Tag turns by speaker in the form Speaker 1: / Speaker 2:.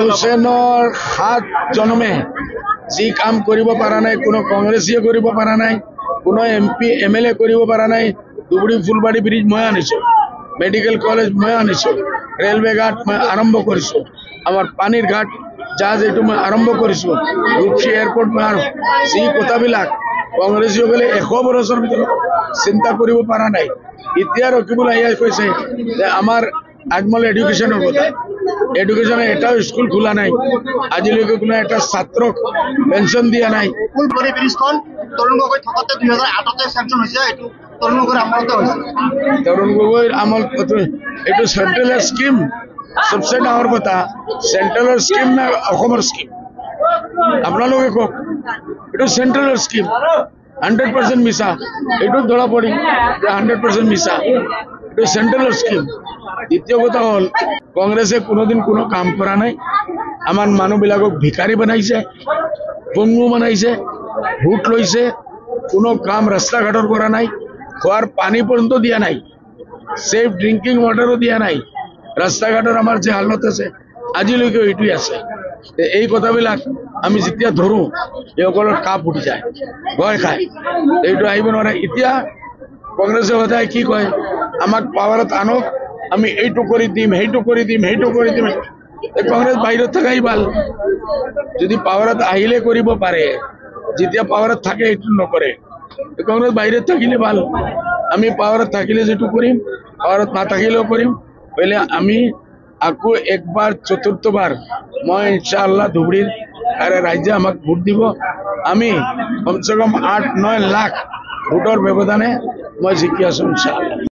Speaker 1: হুসেনৰ 7 জনমে যি কাম কৰিব পৰা নাই, কোনো কংগ্ৰেছীয়ে কৰিব পৰা নাই, কোনো MP MLA কৰিব পৰা নাই। ধুবুৰী ফুলবাৰী ব্ৰিজ মই আনিছোঁ, মেডিকেল কলেজ মই আনিছোঁ, ৰেলৱে ঘাট মই আৰম্ভ কৰিছোঁ, আমাৰ পানীৰ ঘাট জাহাজ এইটো মই আৰম্ভ কৰিছোঁ, ৰূপসী এয়াৰপৰ্ট মই যি কথাবিলাক কংগ্ৰেছীসকলে 100 বছৰৰ ভিতৰত চিন্তা কৰিব পৰা নাই। এতিয়া ৰকিবুল আয়াই কৈছে যে আমাৰ আজমল এডুকেশ্যনৰ কথা, এডুকেশ্যনে এটাও স্কুল খোলা নাই, আজিলৈকে কোনো এটা ছাত্ৰক পেঞ্চন দিয়া নাই।
Speaker 2: ফুলবাৰী ব্ৰিজখন তৰুণ গগৈ থকাতে 2008 চেংচন হৈছে, এইটো তৰুণ গগৈৰ আমলতে হৈছে।
Speaker 1: তৰুণ গগৈৰ আমল এইটো চেণ্ট্ৰেলৰ স্কিম, সবচে ডাঙৰ কথা চেণ্ট্ৰেলৰ স্কিম না অসমৰ স্কিম? আপোনালোকে কওক, এইটো চেণ্ট্ৰেলৰ স্কিম 100% মিছা। এইটো ধৰা পৰিম যে 100% মিছা, এইটো চেণ্ট্ৰেলৰ স্কিম। দ্বিতীয় কথা হ'ল কংগ্ৰেছে কোনোদিন কোনো কাম কৰা নাই, আমাৰ মানুহবিলাকক ভিকাৰী বনাইছে, পংগু বনাইছে, ভোট লৈছে, কোনো কাম ৰাস্তা ঘাটৰ কৰা নাই, খোৱাৰ পানী পৰ্যন্ত দিয়া নাই, ছেফ ড্ৰিংকিং ৱাটাৰো দিয়া নাই। ৰাস্তা ঘাটৰ আমাৰ যে হালত আছে আজিলৈকে এইটোৱে আছে। এই কথাবিলাক আমি যেতিয়া ধৰোঁ এইসকলৰ কাপ উঠি যায়, ভয় খায়, এইটো আহিব নোৱাৰে। এতিয়া কংগ্ৰেছে সদায় কি কয়, আমাক পাৱাৰত আনক, আমি এইটো কৰি দিম, সেইটো কৰি দিম, সেইটো কৰি দিম। কংগ্ৰেছ বাহিৰত থাকাই ভাল, যদি পাৱাৰত আহিলে কৰিব পাৰে, যেতিয়া পাৱাৰত থাকে এইটো নকৰে। কংগ্ৰেছ বাহিৰত থাকিলে ভাল, আমি পাৱাৰত থাকিলে যেটো কৰিম, পাৱাৰত নাথাকিলেও কৰিম। পहिले আমি আকৌ একবাৰ চতুৰ্থবাৰ মই ইনশাআল্লাহ ধুবুৰীৰ ৰাইজে আমাক ভোট দিব, আমি কমচে কম 8-9 লাখ ভোটৰ ব্যৱধানে মই জিকি আছোঁ ইনশাআল্লাহ।